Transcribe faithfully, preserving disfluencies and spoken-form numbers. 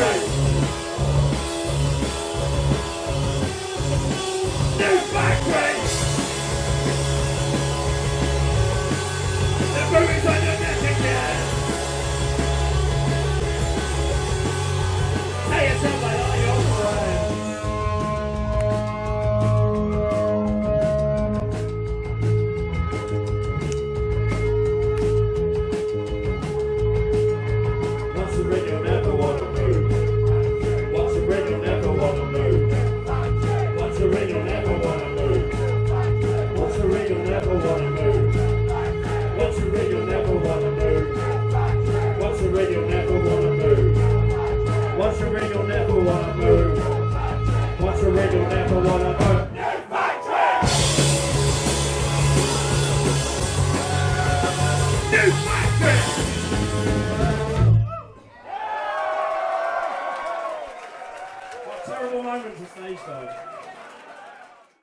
factory. New factory. The movies on your neck again. Tell yourself I like your friend. Once a ring, you'll never want to move. Once a ring, you'll never want to move. Once a ring, you'll never want to move. Once a ring, you'll never want to move. Once a ring, you'll never want to move. Once a ring, you'll never want to move. Once a ring, you'll never want to move. Once a ring, you'll never want to move. New factory! New factory!